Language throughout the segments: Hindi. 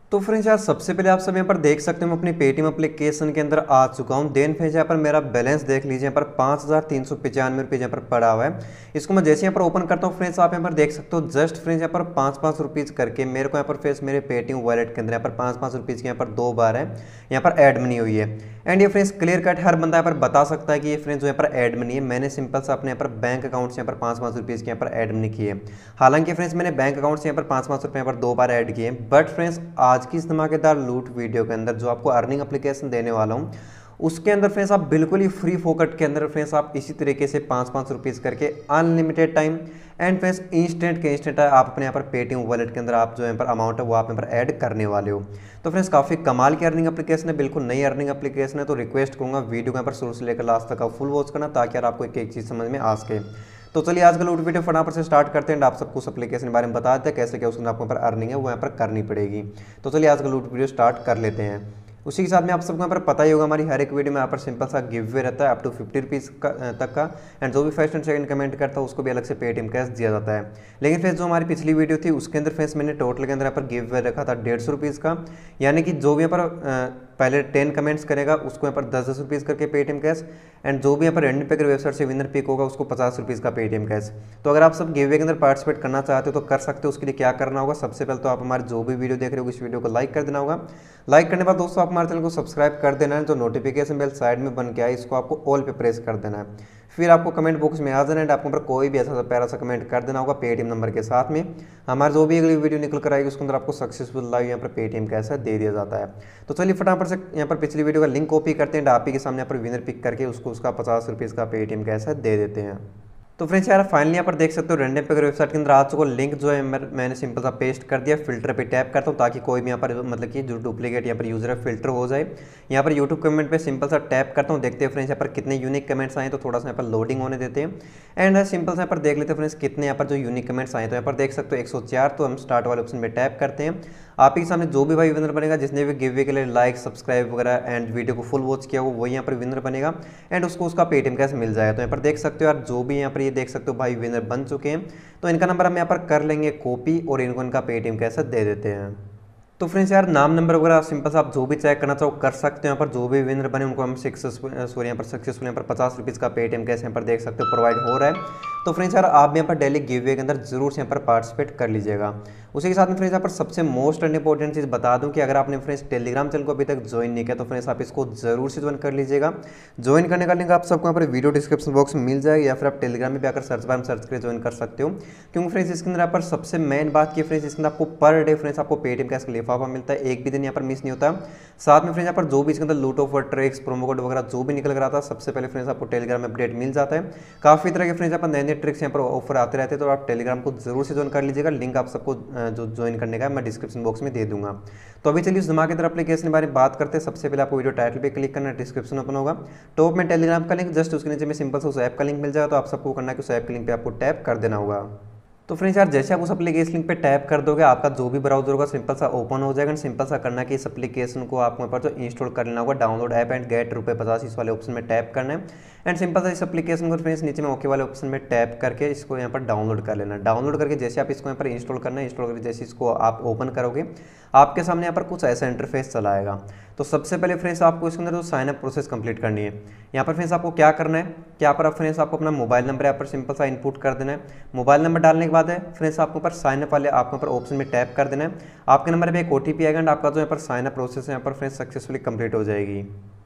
तो फ्रेंड्स यार सबसे पहले आप सब यहाँ पर देख सकते हो मैं अपनी पेटीएम एप्लीकेशन के अंदर आ चुका हूँ। देन फ्रेंड्स यहाँ पर मेरा बैलेंस देख लीजिए, यहाँ पर 5,395 रुपये यहाँ पर पड़ा हुआ है। इसको मैं जैसे यहाँ पर ओपन करता हूँ फ्रेंड्स, आप यहाँ पर देख सकते हो जस्ट फ्रेंड्स यहाँ पर 5-5 रुपीज़ करके मेरे को यहाँ पर फ्रेंड्स मेरे पेटीएम वॉलेट के अंदर यहाँ पर 5-5 रुपीज़ की यहाँ पर 2 बार है यहाँ पर ऐड मनी हुई है। एंड ये फ्रेंड्स क्लियर कट हर बंदा यहाँ पर बता सकता है कि ये फ्रेंड्स जो यहाँ पर ऐड मनी है, मैंने सिंपल सा अपने यहाँ पर बैंक अकाउंट से यहाँ पर 5-5 रुपीज़ की यहाँ पर ऐड मनी की है। हालांकि फ्रेंड्स मैंने बैंक अकाउंट से यहाँ पर 5-5 रुपये यहाँ पर 2 बार ऐड किए, बट फ्रेंड्स आज की इस धमाकेदार लूट वीडियो के अंदर जो आपको अर्निंग एप्लीकेशन देने वाला हूँ उसके अंदर फ्रेंड्स आप बिल्कुल ही फ्री फोकट के अंदर फ्रेंड्स आप इसी तरीके से 5-5 रुपीज़ करके unlimited time and friends instant के इंस्टेंट आप अपने यहाँ पर पेटीएम वॉलेट के अंदर आप जो यहाँ पर अमाउंट है वो आप यहाँ पर ऐड करने वाले हो। तो फ्रेंड्स काफ़ी कमाल की अर्निंग एप्लीकेशन है, बिल्कुल नई अर्निंग एप्लीकेशन है। तो रिक्वेस्ट करूँगा वीडियो को यहाँ पर शुरू से लेकर लास्ट तक आप फुल वॉच करना ताकि यार आपको एक एक चीज़ समझ में आ सके। तो चलिए आज का लूट वीडियो फटाफट से स्टार्ट करते हैं। आप सबको उस एप्लीकेशन के बारे में बता देते हैं कैसे क्या उसके आपको यहाँ पर अर्निंग है वो यहाँ पर करनी पड़ेगी। तो चलिए आज का लूट वीडियो स्टार्ट कर लेते हैं। उसी के साथ में आप सबको यहाँ पर पता ही होगा हमारी हर एक वीडियो में यहाँ पर सिंपल सा गिव वे रहता है अप टू 50 रुपीज़ तक का। एंड जो भी फर्स्ट एंड सेकंड कमेंट करता है उसको भी अलग से पेटीएम कैश दिया जाता है। लेकिन फिर जो हमारी पिछली वीडियो थी उसके अंदर फ्रेंड्स मैंने टोटल के अंदर यहाँ पर गिव वे रखा था 150 रुपीज़ का, यानी कि जो भी यहाँ पर पहले 10 कमेंट्स करेगा उसको यहाँ पर 10-10 रुपीज़ करके पेटीएम कैश, एंड जो भी यहाँ पर रैंडम पिकर वेबसाइट से विनर पिक होगा उसको 50 रुपीज़ का पेटीएम कैश। तो अगर आप सब गिव वे के अंदर पार्टिसिपेट करना चाहते हो तो कर सकते हो। उसके लिए क्या करना होगा, सबसे पहले तो आप हमारे जो भी वीडियो देख रहे हो इस वीडियो को लाइक कर देना होगा। लाइक करने के बाद दोस्तों आप हमारे चैनल को सब्सक्राइब कर देना है, जो नोटिफिकेशन बेल साइड में बन के आए इसको आपको ऑल पे प्रेस कर देना है। फिर आपको कमेंट बॉक्स में आ जाना है, आपको पर कोई भी ऐसा प्यारा सा कमेंट कर देना होगा पेटीएम नंबर के साथ में। हमारे जो भी अगली वीडियो निकल कर आएगी उसके अंदर आपको सक्सेसफुल लाइव यहाँ पर पेटीएम कैसा दे दिया जाता है। तो चलिए फटाफट से यहाँ पर पिछली वीडियो का लिंक कॉपी करते हैं, आप ही के सामने यहाँ पर विनर पिक करके उसको उसका 50 रुपीज़ का पेटीएम कैसा दे देते हैं। तो फ्रेंड्स यार फाइनली यहाँ पर देख सकते हो रैंडम पिकर वेबसाइट के अंदर आ चुका लिंक जो है मैंने सिंपल सा पेस्ट कर दिया। फिल्टर पे टैप करता हूँ ताकि कोई भी यहाँ पर मतलब कि जो डुप्लीकेट यहाँ पर यूजर है फिल्टर हो जाए। यहाँ पर यूट्यूब कमेंट पे सिंपल सा टैप करता हूँ, देखते हैं फ्रेंड्स यहाँ पर कितने यूनिक कमेंट्स आए, तो थोड़ा सा यहाँ पर लोडिंग होने देते हैं। एंड सिंपल सा यहाँ पर देख लेते हैं फ्रेंड्स कितने यहाँ पर जो यूनिक कमेंट्स आए, तो यहाँ पर देख सकते हो 104। तो हम स्टार्ट वाले ऑप्शन में टैप करते हैं। आप ही के सामने जो भी भाई विनर बनेगा जिसने भी गिव वे के लिए लाइक सब्सक्राइब वगैरह एंड वीडियो को फुल वॉच किया हो वही यहाँ पर विनर बनेगा एंड उसको उसका पेटीएम कैश मिल जाएगा। तो यहाँ पर देख सकते हो यार जो भी यहाँ पर ये देख सकते हो भाई विनर बन चुके हैं, तो इनका नंबर हम यहाँ पर कर लेंगे कॉपी और इनको इनका पेटीएम कैश दे देते हैं। तो फ्रेंड्स यार नाम नंबर वगैरह सिंपल से आप जो भी चेक करना चाहो कर सकते हो। यहाँ पर जो भी विनर बने उनको हम सक्सेसफुल यहाँ पर 50 रुपीज़ का पेटीएम कैश यहाँ पर देख सकते हो प्रोवाइड हो रहा है। तो फ्रेंड्स यार आप भी यहाँ पर डेली गिव वे के अंदर जरूर से यहाँ पर पार्टिसिपेट कर लीजिएगा। उसी के साथ में फ्रेंड्स यहाँ पर सबसे मोस्ट एंड इंपॉर्टेंट चीज़ बता दूं कि अगर आपने फ्रेंड्स टेलीग्राम चैनल को अभी तक ज्वाइन नहीं किया तो फ्रेंड्स आप इसको जरूर से ज्वाइन कर लीजिएगा। ज्वाइन करने का लिंक आप सबको यहाँ पर वीडियो डिस्क्रिप्शन बॉक्स में मिल जाएगा, या फिर आप टेलीग्राम में भी आकर सर्च बार में सर्च करके ज्वाइन कर सकते हो। क्योंकि फ्रेंड्स इसके अंदर यहाँ पर सबसे मेन बात की फ्रेंड्स इसके अंदर आपको पर डे फ्रेंड्स आपको पेटीएम कैश का लिफाफा मिलता है, एक भी दिन यहाँ पर मिस नहीं होता। साथ में फ्रेंड्स यहाँ पर जो भी इसके अंदर लूट ऑफर ट्रिक्स प्रोमो कोड वगैरह जो भी निकल कर आता है सबसे पहले फ्रेंड्स आपको टेलीग्राम में अपडेट मिल जाता है। काफ़ी तरह के फ्रेंड्स यहाँ पर नए नए ट्रिक्स यहाँ पर ऑफर आते रहते हैं, तो आप टेलीग्राम को जरूर से ज्वाइन कर लीजिएगा। लिंक आप सबको जो ज्वाइन करने का मैं डिस्क्रिप्शन बॉक्स में दे दूंगा। तो अभी चलिए उस धमाकेदार एप्लीकेशन के बारे में बात करते हैं। सबसे पहले आपको वीडियो टाइटल पे क्लिक करना है, डिस्क्रिप्शन ओपन होगा, टॉप में टेलीग्राम का लिंक, जस्ट उसके नीचे में सिंपल से उस ऐप का लिंक मिल जाएगा। तो आप सबको करना है कि उस ऐप के लिंक पे आपको टैप कर देना होगा। तो फ्रेंड्स यार जैसे आप उस एप्लीकेशन लिंक पे टैप कर दोगे आपका जो भी ब्राउजर होगा सिंपल सा ओपन हो जाएगा। सिंपल सा करना है कि इस एप्लीकेशन को आपको यहाँ पर जो इंस्टॉल कर लेना होगा, डाउनलोड ऐप एंड गेट ₹50 इस वाले ऑप्शन में टैप करना है। एंड सिंपल सा इस एप्लीकेशन को फ्रेंड्स नीचे में ओके वाले ऑप्शन में टैप करके इसको यहाँ पर डाउनलोड कर लेना। डाउनलोड करके जैसे आप इसको यहाँ पर इंस्टॉल करना है, इंस्टॉल करके जैसे इसको आप ओपन करोगे आपके सामने यहाँ पर कुछ ऐसा इंटरफेस चला आएगा। तो सबसे पहले फ्रेंड्स आपको इसके अंदर जो साइन अप प्रोसेस कंप्लीट करनी है, यहाँ पर फ्रेंड्स आपको क्या करना है कि यहाँ पर फ्रेंड्स आपको अपना मोबाइल नंबर यहाँ पर सिंपल सा इनपुट कर देना है। मोबाइल नंबर डालने के बाद है फ्रेंड्स आपको ऊपर साइन अप वाले आपको ऊपर ऑप्शन में टैप कर देना है। आपके नंबर पे एक OTP आएगा एंड आपका जो यहाँ पर साइन अप प्रोसेस है यहाँ पर फ्रेंड्स सक्सेसफुली कंप्लीट हो जाएगी।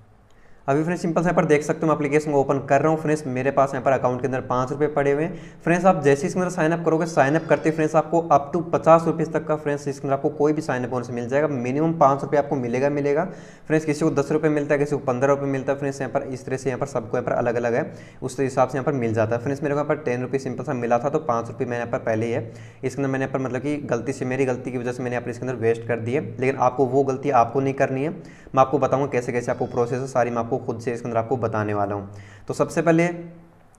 अभी फ्रेंड्स सिंपल से यहाँ पर देख सकते हो मैं एप्लीकेशन को ओपन कर रहा हूँ। फ्रेंड्स मेरे पास यहाँ पर अकाउंट के अंदर 5 रुपये पड़े हुए हैं। फ्रेंड्स आप जैसे ही इसके अंदर साइनअप करोगे, साइनअप करते फ्रेंड्स आपको अप टू 50 रुपीज़ तक का फ्रेंड्स इसके अंदर आपको कोई भी साइनअप बोनस मिल जाएगा। मिनिमम 5 रुपये आपको मिलेगा। फ्रेंड्स किसी को 10 रुपये मिलता है, किसी को 15 रुपये मिलता है। फ्रेंड्स यहाँ पर इस तरह से यहाँ पर सबको यहाँ पर अलग अलग है, उस हिसाब से यहाँ पर मिल जाता है। फ्रेंड्स मेरे को यहाँ पर 10 रुपये सिंपल सा मिला था, तो 5 रुपये मैंने यहाँ पर पहले ही है इसके अंदर मैंने यहाँ पर मतलब कि गलती से मेरी गलती की वजह से मैंने यहाँ पर इसके अंदर वेस्ट कर दी है। लेकिन आपको वो गलती आपको नहीं करनी है। मैं आपको बताऊँगा कैसे कैसे आपको प्रोसेस है सारी मैं आपको खुद से इसके अंदर आपको बताने वाला हूँ। तो सबसे पहले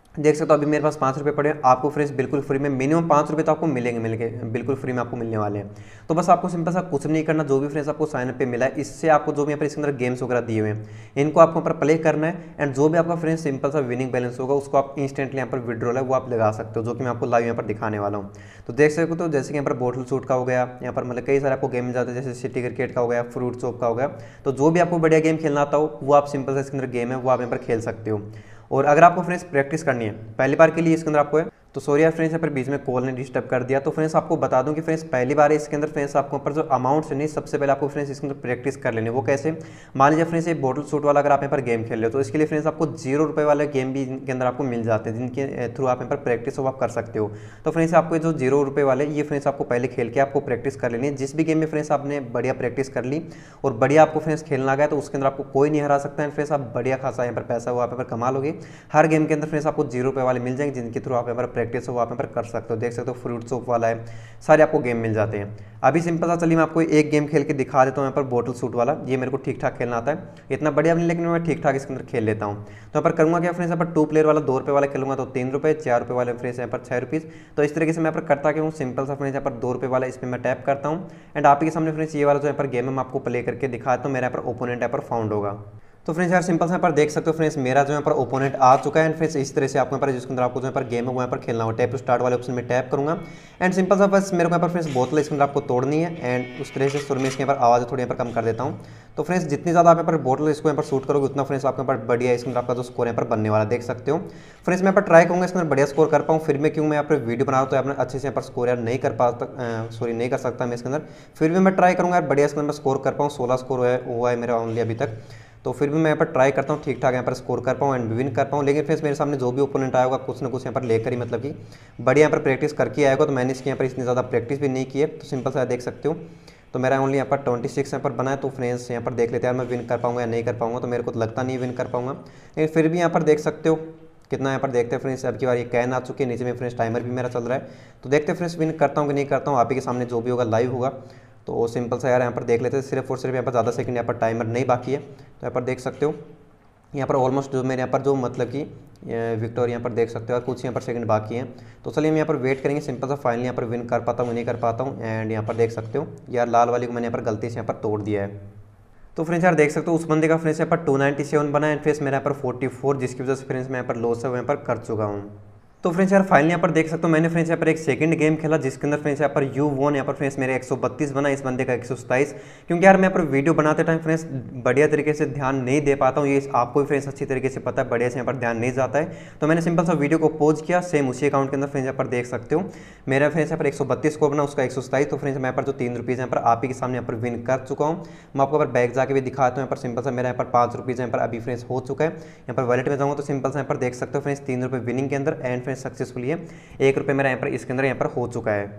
देख सकते हो अभी मेरे पास 5 रुपये पड़े हैं। आपको फ्रेंड्स बिल्कुल फ्री में मिनिमम 5 रुपये तो आपको मिलेंगे बिल्कुल फ्री में आपको मिलने वाले हैं। तो बस आपको सिंपल सा कुछ नहीं करना, जो भी फ्रेंड्स आपको साइन अप पे मिला है इससे आपको जो भी यहाँ पर इसके अंदर गेम्स वगैरह दिए हुए हैं इनको आपको ऊपर प्ले करना है, एंड जो भी आपका फ्रेंड्स सिंपल सा विनिंग बैलेंस होगा उसको आप इंस्टेंटली यहाँ पर विड्रॉल है वो आप लगा सकते हो, जो कि मैं आपको लाइव यहाँ पर दिखाने वाला हूँ। तो देख सकते हो, तो जैसे कि यहाँ पर बोटल शूट का हो गया, यहाँ पर मतलब कई सारे आपको गेम मिल जाते हैं, जैसे सिटी क्रिकेट का हो गया, फ्रूट चॉप का हो गया। तो जो भी आपको बढ़िया गेम खेलना आता हो वो आप सिंपल सा इसके अंदर गेम है वो आप यहाँ पर खेल सकते हो। और अगर आपको फ्रेंड्स प्रैक्टिस करनी है पहली बार के लिए इसके अंदर आपको है, तो सॉरी यार फ्रेंड्स यहाँ पर बीच में कॉल ने डिस्टर्ब कर दिया। तो फ्रेंड्स आपको बता दूं कि फ्रेंड्स पहली बार इसके अंदर फ्रेंड्स आपको ऊपर जो अमाउंट से नहीं, सबसे पहले आपको फ्रेंड्स इसके अंदर प्रैक्टिस कर लेनी है। वो कैसे, मान लीजिए फ्रेंड्स ये बोटल शूट वाला अगर आप यहाँ पर गेम खेल रहे हो तो इसके लिए फ्रेंड्स आपको 0 रुपये वाले गेम भी इनके अंदर आपको मिल जाते हैं, जिनके थ्रू आप यहाँ पर प्रैक्टिस आप कर सकते हो। तो फ्रेंड्स आपको जो 0 रुपये वाले ये फ्रेंड्स आपको पहले खेल के आपको प्रैक्टिस कर लेनी है। जिस भी गेम में फ्रेंड्स आपने बढ़िया प्रैक्टिस कर ली और बढ़िया आपको फ्रेंड्स खेलना गया तो उसके अंदर आपको कोई नहीं हरा सकता है। फ्रेंड्स आप बढ़िया खासा यहाँ पर पैसा वो आप यहाँ पर कमा लोगे। हर गेम के अंदर फ्रेंड्स आपको 0 रुपये वाले मिल जाएंगे, जिनके थ्रू आप यहाँ पर प्रैक्टिस वो आप यहाँ पर कर सकते हो। देख सकते हो फ्रूट चॉप वाला है, सारे आपको गेम मिल जाते हैं। अभी सिंपल सा चलिए मैं आपको एक गेम खेल के दिखा देता हूँ यहाँ पर बोटल शूट वाला। ये मेरे को ठीक ठाक खेलना आता है, इतना बढ़िया नहीं लेकिन मैं ठीक ठाक इसके अंदर खेल लेता हूँ। तो यहाँ पर करूँगा क्या फ्रेंड्स, यहाँ पर 2 प्लेयर वाला 2 रुपये वाला खेलूंगा तो 3 रुपये, 4 रुपये वाले फ्रेंड्स यहाँ पर 6 रुपीज़। तो इस तरीके से मैं यहाँ पर करता क्या हूँ, सिंपल सा फ्रेंड्स यहाँ पर 2 रुपये वाला इस पर मैं टैप करता हूँ, एंड आप के सामने फ्रेंड्स ये वाला जो यहाँ पर गेम है मैं आपको प्ले करके दिखाता हूँ। मेरा यहाँ पर ओपोनेंट यहाँ पर फाउंड होगा। तो फ्रेंड्स यार सिंपल से यहाँ पर देख सकते हो फ्रेंड्स मेरा जो यहाँ पर ओपोनेंट आ चुका है, एंड फ्रेंड्स इस तरह से आपको यहाँ पर जिसके अंदर आपको जो यहाँ पर गेम है वो यहाँ पर खेलना होगा। टैप टू स्टार्ट वाले ऑप्शन में टैप करूँगा, एंड सिंपल सा बस मेरे को यहाँ पर फ्रेंड्स बोतल इसके अंदर आपको तोड़नी है, एंड उस तरह से सुर में इसके यहाँ पर आवाज़ थोड़ी यहाँ पर कम कर देता हूँ। तो फ्रेंड्स जितनी ज़्यादा आप यहाँ पर बोतल इसको यहाँ पर शूट करोगे उतना फ्रेंड्स आपके यहाँ पर बढ़िया इसके अंदर आपका जो स्कोर यहाँ पर बनने वाला देख सकते हो। फ्रेंड्स मैं यहाँ पर ट्राई करूँगा इसके अंदर बढ़िया स्कोर कर पाऊँ, फिर मैं क्यों मैं यहाँ पर वीडियो बना रहा हूँ तो अपने अच्छे से यहाँ पर स्कोर यार नहीं कर पाता, सॉरी नहीं कर सकता मैं इसके अंदर, फिर भी मैं ट्राई करूँगा यार बढ़िया इसके अंदर स्कोर कर पाऊँ। 16 स्कोर हुआ है मेरा ओनली अभी तक, तो फिर भी मैं यहाँ पर ट्राई करता हूँ ठीक ठाक यहाँ पर स्कोर कर पाऊँ एंड विन कर पाऊँ। लेकिन फ्रेंड्स मेरे सामने जो भी ओपोनेंट आया होगा कुछ ना कुछ यहाँ पर लेकर ही मतलब कि बढ़िया यहाँ पर प्रैक्टिस करके आएगा। तो मैंने इसके यहाँ पर इतनी ज़्यादा प्रैक्टिस भी नहीं की है, तो सिंपल सा देख सकते हो। तो मेरा ओनली यहाँ पर 26 यहाँ पर बना है। तो फ्रेंड्स यहाँ पर देख लेते हैं यार मैं विन कर पाऊँगा या नहीं कर पाऊँगा, तो मेरे को तो लगता नहीं विन कर पाऊँगा, लेकिन फिर भी यहाँ पर देख सकते हो कितना यहाँ पर देखते हैं फ्रेंड्स। अब की बार ये कैन आ चुकी है, नीचे में फ्रेंड्स टाइमर भी मेरा चल रहा है। तो देखते हैं फ्रेंड्स विन करता हूँ कि नहीं करता हूँ, आप ही के सामने जो भी होगा लाइव होगा। तो सिंपल सा यार यहाँ पर देख लेते हैं, सिर्फ और सिर्फ यहाँ पर ज़्यादा सेकंड यहाँ पर टाइमर नहीं बाकी है। तो यहाँ पर देख सकते हो यहाँ पर ऑलमोस्ट जो मेरे यहाँ पर जो मतलब कि विक्टोरी यहाँ पर देख सकते हो और कुछ यहाँ पर सेकंड बाकी हैं। तो चलिए हम यहाँ पर वेट करेंगे सिंपल सा फाइनली यहाँ पर विन कर पाता हूँ नहीं कर पाता हूँ। एंड यहाँ पर देख सकते हो यार लाल वाली को मैंने यहाँ पर गलती से यहाँ पर तोड़ दिया है। तो फ्रेंड्स यार देख सकते हो उस बंदे का फ्रेंड्स यहाँ पर 297 बना है, फ्रेंड्स मेरा यहाँ पर 44, जिसकी वजह से फ्रेंड्स मैं यहाँ पर लॉस है वो यहाँ पर कर चुका हूँ। तो फ्रेंड्स यार फाइनली यहाँ पर देख सकते हो मैंने फ्रेंड्स यहाँ पर एक सेकंड गेम खेला जिसके अंदर फ्रेंड्स यहाँ पर यू वॉन, यहाँ पर फ्रेंड्स मेरे 132 बना, इस बंदे का 127। क्योंकि यार मैं यहाँ पर वीडियो बनाते टाइम फ्रेंड्स बढ़िया तरीके से ध्यान नहीं दे पाता हूँ, ये आपको भी फ्रेंड्स अच्छी तरीके से पता है, बढ़िया से यहाँ पर ध्यान नहीं जाता है। तो मैंने सिंपल सा वीडियो को पॉज किया, सेम उसी अकाउंट के अंदर फ्रेंड्स यहाँ पर देख सकते हो मेरा फ्रेंड्स यहाँ पर 132 को बना, उसका 127। तो फ्रेंड्स मैं यहाँ पर जो 3 रुपीज़ यहाँ पर आप ही के सामने यहाँ पर विन कर चुका हूँ। मैं आपको यहाँ पर बैग जाके भी दिखाता हूँ। यहाँ पर सिंपल सा मेरा यहाँ पर 5 रुपीज़ यहाँ पर अभी फ्रेंड्स हो चुका है। यहाँ पर वॉलेट में जाऊँगा तो सिंपल सा यहाँ पर देख सकते हो फ्रेंड्स 3 रुपये विनिंग के अंदर, एंड फ्रेंड्स सक्सेसफुली है 1 रुपये मेरा यहाँ पर इसके अंदर यहाँ पर हो चुका है।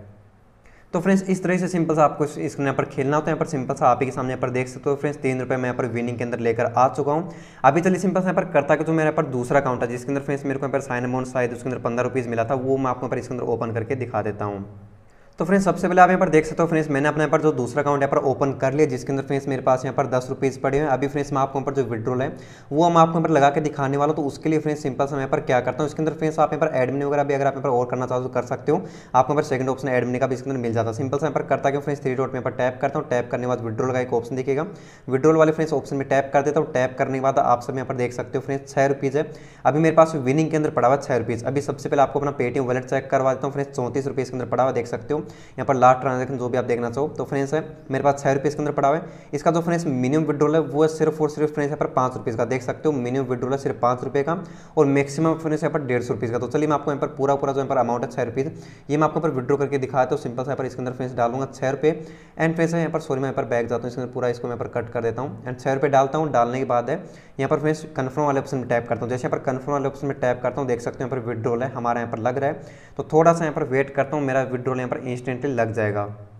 तो फ्रेंड्स इस तरह से सिंपल सा आपको इसके यहाँ पर खेलना होता है। यहाँ पर सिंपल सा आप ही के सामने यहाँ पर देख सकते हो फ्रेंड्स 3 रुपये मैं यहाँ पर विनिंग के अंदर लेकर आ चुका हूँ। अभी चलिए सिंपल सा यहाँ पर करता कि जो मेरे यहाँ पर दूसरा अकाउंट है जिसके अंदर फ्रेंड्स मेरे को यहाँ पर साइन अमाउंट शायद उसके अंदर 15 रुपीज़ मिला था, वो मैं आपको यहाँ पर इसके अंदर ओपन करके दिखा देता हूँ। तो फ्रेंड्स सबसे पहले आप यहाँ पर देख सकते हो फ्रेंड्स मैंने अपने यहाँ पर जो दूसरा अकाउंट यहाँ पर ओपन कर लिया जिसके अंदर फ्रेंड्स मेरे पास यहाँ पर 10 रुपीज़ पड़े हुए हैं। अभी फ्रेंड्स मैं आपको यहाँ पर जो विड्रॉल है वो मैं आपको यहाँ पर लगा के दिखाने वाला हूँ। तो उसके लिए फ्रेंड्स सिंपल से मैं यहाँ पर क्या करता हूँ, इसके अंदर फ्रेंड्स आप यहाँ पर एडमिन वगैरह भी अगर आप यहाँ पर और करना चाहो तो कर सकते हो। आपको यहाँ पर सेकंड ऑप्शन एडमिन का भी इसके अंदर मिल जाता है। सिंपल से यहाँ पर करता हूँ फ्रेंड्स 3 डॉट में यहाँ पर टैप करता हूँ, टैप करने के बाद विड्रॉल का एक ऑप्शन दिखेगा, विड्रॉल वाले फ्रेंड्स ऑप्शन में टैप कर देता हूँ। टैप करने के बाद आप सब यहाँ पर देख सकते हो फ्रेंड्स 6 रुपीज़ है अभी मेरे पास विनिंग के अंदर पड़ा हुआ 6 रुपीज़। अभी सबसे पहले आपको अपना पेटीएम वॉलेट चेक करवा देता हूँ फ्रेंड्स 34 रुपीज़ के अंदर पड़ा हुआ देख सकते हो। यहाँ पर लास्ट ट्रांजेक्शन जो भी आप देखना चाहो तो फ्रेंड्स है मेरे पास 6 रुपीज़ के अंदर पड़ा हुआ है। इसका जो फ्रेंड्स मिनिमम विड्रॉल है वो है सिर्फ और सिर्फ फ्रेंड्स यहाँ पर 5 रुपीज़ का देख सकते हो। मिनिमम विड्रॉल है सिर्फ 5 रुपये का और मैक्सिमम फ्रेंड्स यहाँ पर 150 रुपीज़ का। तो चलिए मैं आपको यहाँ पर पूरा जो यहाँ पर अमाउंट है 6 रुपीज़ ये मैं आपको यहाँ पर विड्रॉ करके दिखाता हूँ। सिंपल से यहाँ पर इसके अंदर फ्रेंड्स डालूंगा 6 रुपये एंड फ्रेंड्स यहाँ पर सॉरी मैं यहाँ पर बैग जाता हूँ इसके अंदर पूरा इसको मैं यहाँ पर कट कर देता हूँ एंड 6 रुपये डालता हूँ। डालने के बाद है यहाँ पर फ्रेंड्स कन्फर्म वाले ऑप्शन में टैप करता हूँ। जैसे यहाँ पर कन्फर्म वाले ऑप्शन में टैप करता हूँ देख सकते हो यहाँ पर विड्रॉल है हमारा यहाँ पर लग रहा है। तो थोड़ा सा यहाँ पर वेट करता हूँ, मेरा विड्रॉल यहाँ पर इंस्टेंटली लग जाएगा।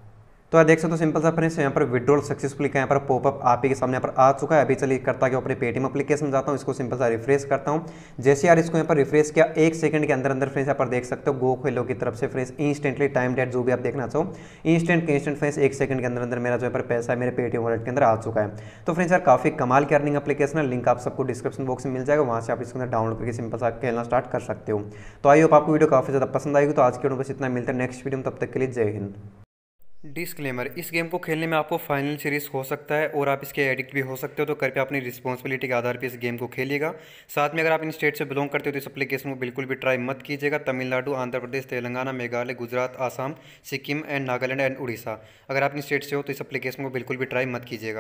तो आप देख सकते हो सिंपल सा फ्रेंड्स यहाँ पर विड्रॉल सक्सेसफुली का यहाँ पर पॉपअप आप ही के सामने यहाँ पर आ चुका है। अभी चलिए करता कि अपने पेटीएम एप्लीकेशन जाता हूँ, इसको सिंपल सा रिफ्रेश करता हूँ। जैसे यार इसको यहाँ पर रिफ्रेश किया 1 सेकंड के अंदर अंदर फ्रेंड्स यहाँ पर देख सकते हो गो खेलो की तरफ से फ्रेंड्स इंस्टेंटली टाइम डेट जो भी आप देखना चाहो इंस्टेंट फ्रेंड्स 1 सेकंड के अंदर अंदर मेरा जो यहाँ पर पैसा है मेरे पेटीएम वॉलेट के अंदर आ चुका है। तो फ्रेंड्स यार काफी कमाल की अर्निंग एप्लीकेशन है, लिंक आप सबको डिस्क्रिप्शन बॉक्स में मिल जाएगा, वहाँ से आप इसके अंदर डाउनलोड करके सिंपल सा खेलना स्टार्ट कर सकते हो। तो आई होप आपको वीडियो काफी ज्यादा पसंद आएगी। तो आज के वीडियो बस इतना, मिलता है नेक्स्ट वीडियो में, तब तक के लिए जय हिंद। डिस्क्लेमर, इस गेम को खेलने में आपको फाइनेंशियल रिस्क हो सकता है और आप इसके एडिक्ट भी हो सकते हो, तो कृपया अपनी रिस्पॉन्सिबिलिटी के आधार पर इस गेम को खेलिएगा। साथ में अगर आप इन स्टेट से बिलोंग करते हो तो इस एप्लीकेशन को बिल्कुल भी ट्राई मत कीजिएगा। तमिलनाडु, आंध्र प्रदेश, तेलंगाना, मेघालय, गुजरात, आसाम, सिक्किम एंड नागालैंड एंड उड़ीसा, अगर आप इन स्टेट से हो तो इस एप्लीकेशन को बिल्कुल भी ट्राई मत कीजिएगा।